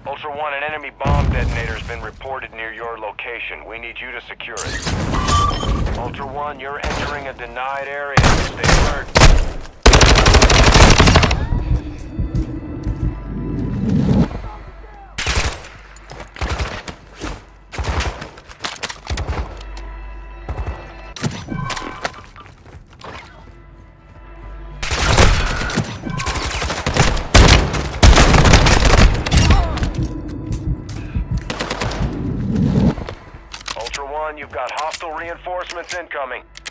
Ultra One, an enemy bomb detonator has been reported near your location. We need you to secure it. Ultra One, you're entering a denied area. Stay alert. Ultra One, you've got hostile reinforcements incoming.